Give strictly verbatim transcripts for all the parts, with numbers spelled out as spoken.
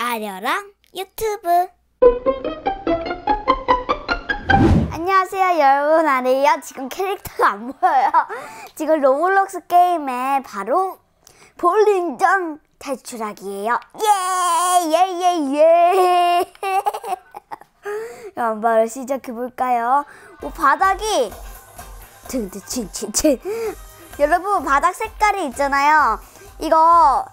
아려랑 유튜브. 안녕하세요 여러분, 아래요. 지금 캐릭터가 안 보여요. 지금 로블록스 게임에 바로 볼링장 탈출하기예요. 예! 예! 예! 예! 그럼 바로 시작해볼까요? 오, 바닥이 칭칭칭칭. 여러분, 바닥 색깔이 있잖아요. 이거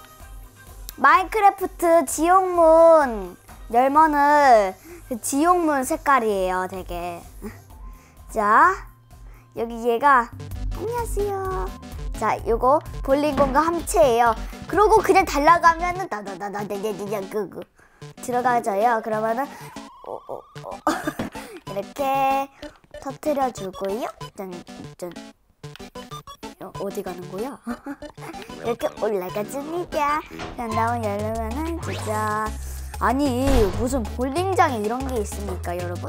마인크래프트 지옥문 열면은 그 지옥문 색깔이에요, 되게. 자, 여기 얘가 안녕하세요. 자, 요거 볼링공과 함체예요. 그러고 그냥 달라가면은 다다다다다다다 그거 들어가져요. 그러면은 오, 오, 오. 이렇게 터트려 주고요. 짠짠. 어디 가는 거야? 이렇게 올라가줍니다. 그냥 나온 열면은 진짜 아니 무슨 볼링장에 이런 게 있습니까, 여러분?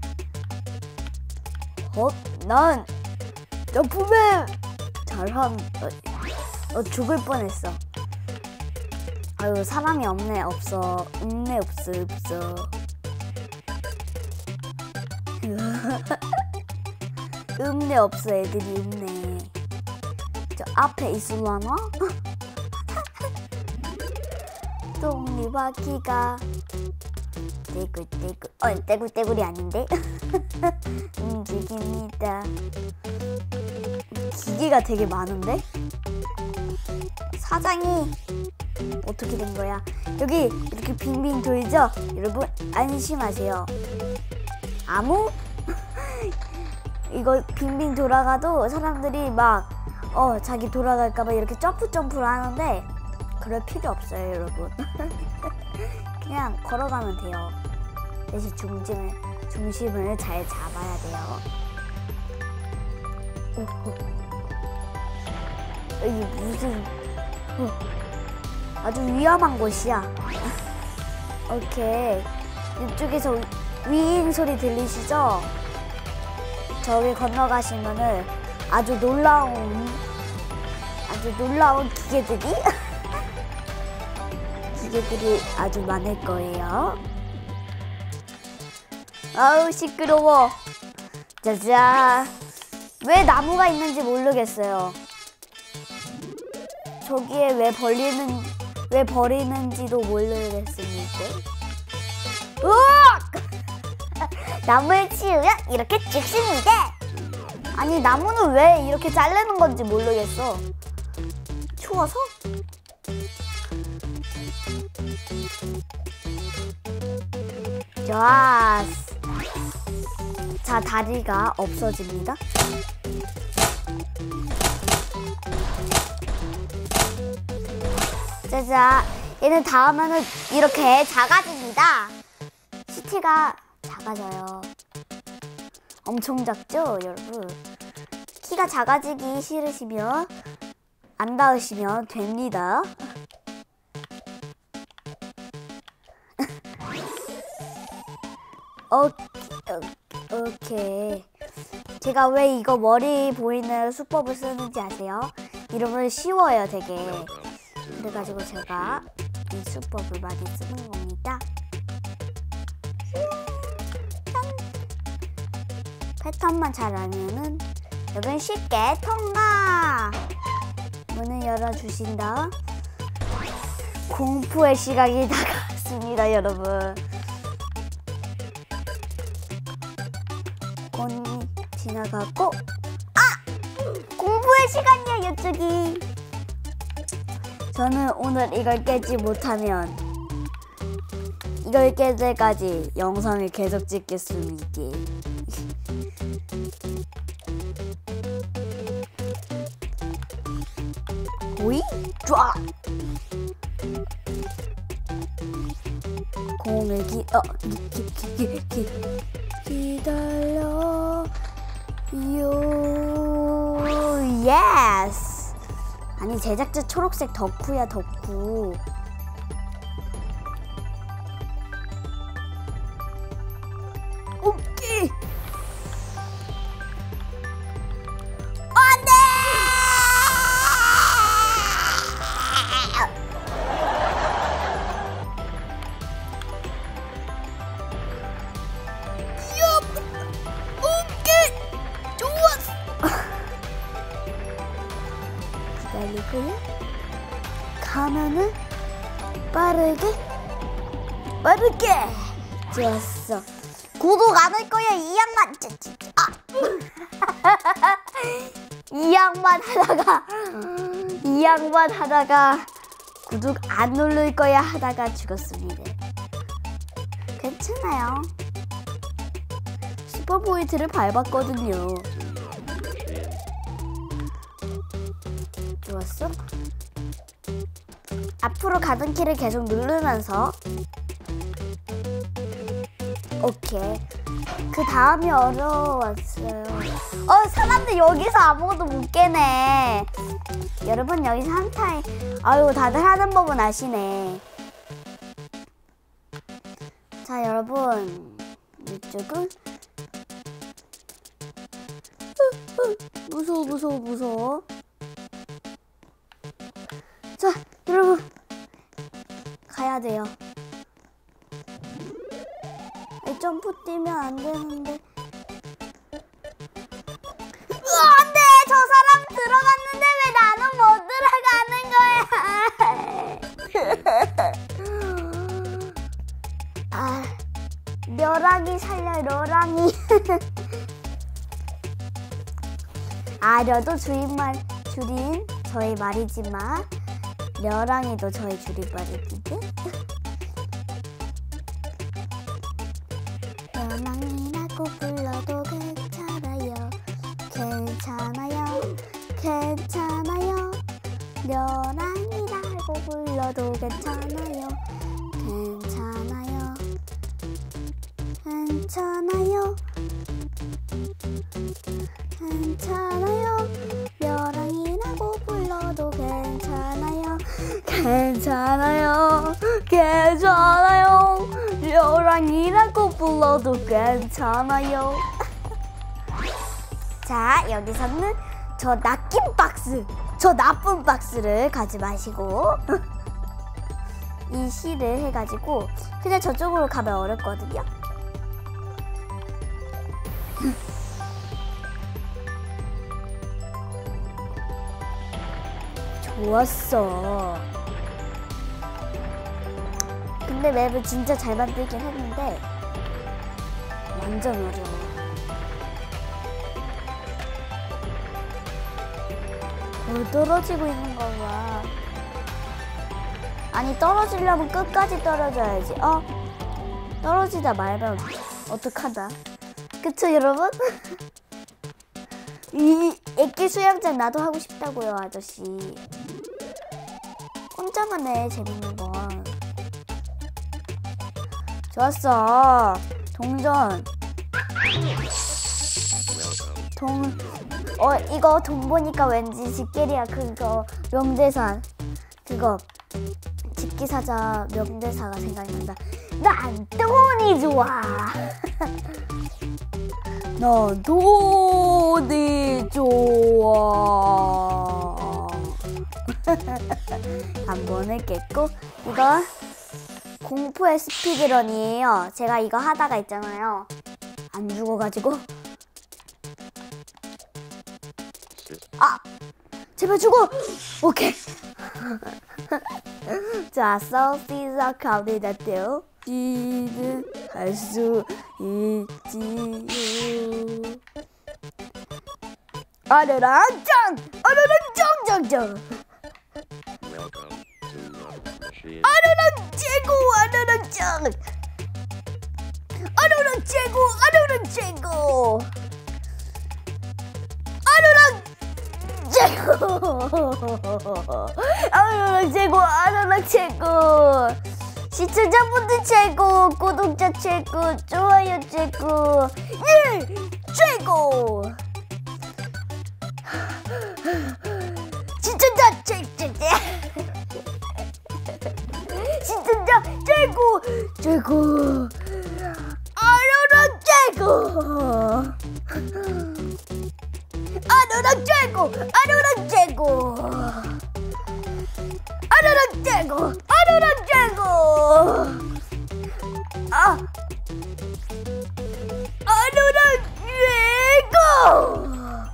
어? 난 점프맨 잘함. 어, 어 죽을 뻔했어. 아유, 사람이 없네. 없어. 없네. 없어. 없어. 없네. 없어. 애들이 없네. 저 앞에 있을라나? 똥리바퀴가 떼굴떼굴. 어, 떼굴떼굴이 아닌데? 움직입니다. 기계가 되게 많은데? 사장이 어떻게 된 거야? 여기 이렇게 빙빙 돌죠? 여러분 안심하세요. 아무? 이거 빙빙 돌아가도 사람들이 막 어 자기 돌아갈까봐 이렇게 점프 점프를 하는데 그럴 필요 없어요, 여러분. 그냥 걸어가면 돼요. 대신 중심을 중심을 잘 잡아야 돼요. 오, 오. 여기 무슨 오, 아주 위험한 곳이야. 오케이, 이쪽에서 위인 소리 들리시죠? 저기 건너가시면은 아주 놀라운 아주 놀라운 기계들이 기계들이 아주 많을 거예요. 아우 시끄러워. 짜잔. 왜 나무가 있는지 모르겠어요. 저기에 왜 버리는 왜 버리는지도 모르겠습니다. 으악! 나무를 치우면 이렇게 죽습니다. 아니, 나무는 왜 이렇게 자르는 건지 모르겠어. 추워서? 좋았어. 자, 다리가 없어집니다. 짜잔. 얘는 닿으면 이렇게 작아집니다. 시티가 작아져요. 엄청 작죠, 여러분? 키가 작아지기 싫으시면 안 닿으시면 됩니다. 오케이, 오케이. 제가 왜 이거 머리 보이는 수법을 쓰는지 아세요? 이러면 쉬워요, 되게. 그래가지고 제가 이 수법을 많이 쓰는 겁니다. 패턴만 잘 알면은 여긴 쉽게 통과! 문을 열어주신다. 공포의 시각이 다가왔습니다, 여러분. 곤이 지나가고, 아! 공포의 시간이야, 이쪽이. 저는 오늘 이걸 깨지 못하면 이걸 깰 때까지 영상을 계속 찍겠습니다. 오이? 쫙! 공을 기, 어, 기, 기, 기, 기, 기다려, 요, 예스! 아니, 제작자 초록색 덕후야, 덕후. 오케이! 안 돼! 여기서는 빠르게 빠르게 좋았어. 구독 안 할 거야 이 양반. 아. 이 양반 하다가 이 양반 하다가 구독 안 누를 거야 하다가 죽었습니다. 괜찮아요. 슈퍼포인트를 밟았거든요. 좋았어. 앞으로 가던 키를 계속 누르면서 오케이. 그 다음이 어려웠어요. 어, 사람들 여기서 아무것도 못 깨네. 여러분 여기서 한 타임. 아유, 다들 하는 법은 아시네. 자, 여러분 이쪽은 무서워 무서워 무서워. 자, 여러분 가야 돼요. 점프 뛰면 안 되는데. 으아, 안 돼! 저 사람 들어갔는데 왜 나는 못 들어가는 거야? 아, 벼락이 살려, 벼락이. 아려도 줄임말, 줄인 저의 말이지만 벼랑이도 저의 줄임말입니다. 벼랑이라고 불러도 괜찮아요. 괜찮아요. 괜찮아요. 벼랑이라고 불러도 괜찮아요. 괜찮아요. 괜찮아요. 괜찮아요. 벼랑이라고 불러도 괜찮아요. 괜찮아요. 괜찮아요. 벼랑이라고 불러도 괜찮아요. 자, 여기서는 저 낚인 박스, 저 나쁜 박스를 가지 마시고 이 실을 해가지고 그냥 저쪽으로 가면 어렵거든요. 좋았어. 근데 맵을 진짜 잘 만들긴 했는데 완전 어려워. 어, 떨어지고 있는 거 봐. 아니, 떨어지려면 끝까지 떨어져야지. 어? 떨어지다 말면 어떡하나. 그쵸, 여러분? 이 애기 수영장 나도 하고 싶다고요, 아저씨. 혼자만 해, 재밌는 건. 좋았어. 동전. 동, 어, 이거 돈 보니까 왠지 집게리아 그거 명대사, 그거 집기사자 명대사가 생각난다. 난 돈이 좋아. 난 돈이 좋아. 한 번을 깼고, 이거 공포의 스피드런이에요. 제가 이거 하다가 있잖아요. 안 죽어가지고. 아! 제발 죽어! 오케이. 자, 서비스 카운트다운요. 지는 할 수 있지요. 아르랑 짱! 아르랑 짱짱짱! 아르랑 최고! 아르랑 짱! 아르랑 최고! 아르랑 최고! 아르랑 최고! 아르랑 최고! 아르랑 최고! 시청자분들 최고! 구독자 최고! 좋아요 최고! 예! 최고! 시청자 최고! 시청자 최고! 최고! 아르랑 최고! 아르랑 최고! 아르랑 최고! 아르랑 최고! 아르랑 최고! 아! 아르랑 최고!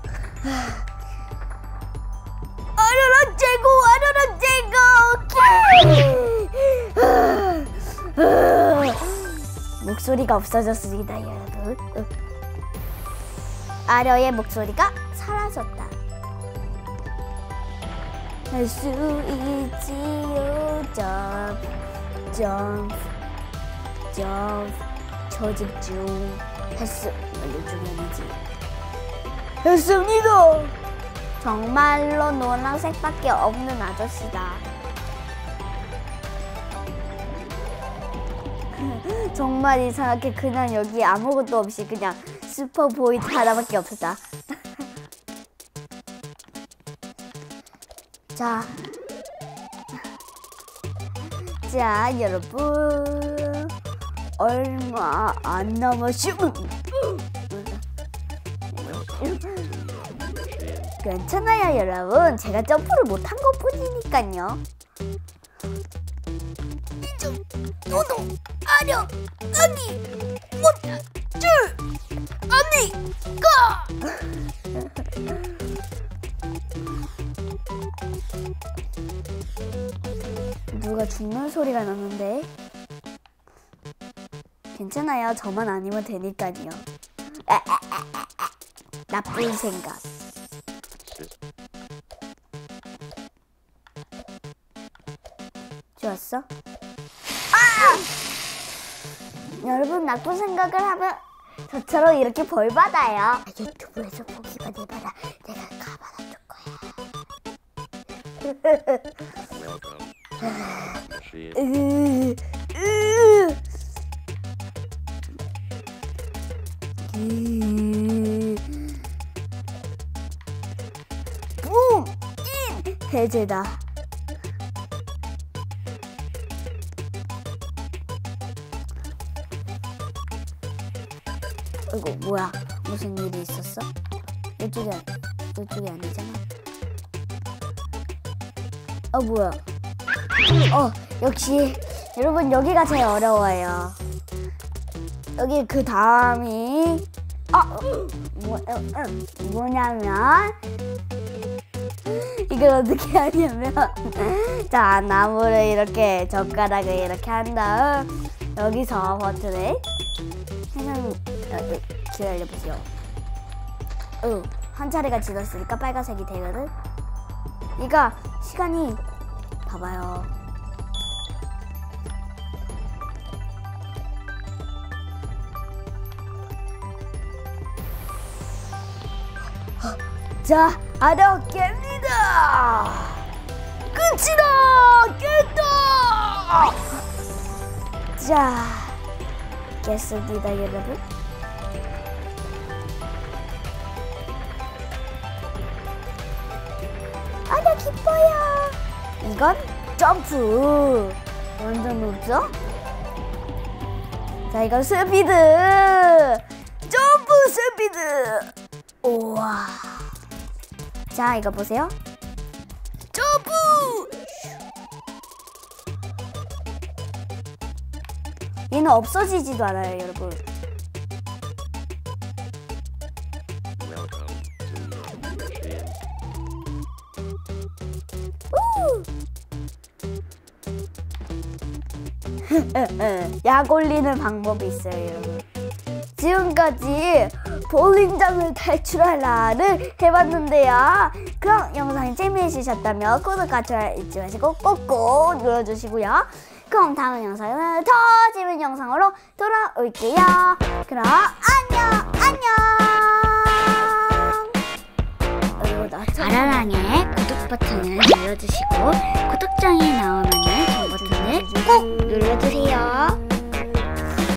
아르랑 최고! 아르랑 최고! 목소리가 없어졌습니다, 여러분. 어. 아려의 목소리가 사라졌다. 할 수 있지요. 점프 점프 점프 초집중. 횟수 알려주면이지. 했습니다. 정말로 노란색밖에 없는 아저씨다. 정말 이상하게 그냥 여기 아무것도 없이 그냥 슈퍼보이드 하나밖에 없었다. 자, 자 여러분 얼마 안 남았슈. 괜찮아요 여러분, 제가 점프를 못한 것 뿐이니까요. 좀 너도 아려 아니 못줄 아니 가. 누가 죽는 소리가 나는데? 괜찮아요, 저만 아니면 되니까요. 나쁜 생각. 좋았어? 아! 여러분, 나쁜 생각을 하면 저처럼 이렇게 벌 받아요. 유튜브에서 보기만 해봐라. 내가 가만히 줄 거야. 으, 으, 으. 붐! 인! 해제다. 이거 뭐야? 무슨 일이 있었어? 이쪽이 아니, 이쪽이 아니잖아. 어 뭐야? 어 역시 여러분 여기가 제일 어려워요. 여기 그 다음이 아 뭐, 뭐냐면 이걸 어떻게 하냐면 자 나무를 이렇게 젓가락을 이렇게 한 다음 여기서 버튼을 해놓은 기다려보세요. 어, 한 차례가 지났으니까 빨간색이 되거든. 이거 시간이 봐봐요. 자, 아려 깹니다. 끝이다. 깼다. 자, 깼습니다, 여러분. 아려 기뻐요. 이건 점프. 완전 높죠? 자, 이건 스피드. 점프 스피드. 우와. 자, 이거 보세요. 점프! 얘는 없어지지도 않아요, 여러분. 약 올리는 방법이 있어요, 여러분. 지금까지 볼링장을 탈출하라를 해봤는데요. 그럼 영상이 재미있으셨다면 구독과 좋아요 잊지 마시고 꼭꼭 눌러주시고요. 그럼 다음 영상은 더 재미있는 영상으로 돌아올게요. 그럼 안녕 안녕. 아라랑의 구독 버튼을 눌러주시고 구독장이 나오면 전 버튼을 꼭 눌러주세요.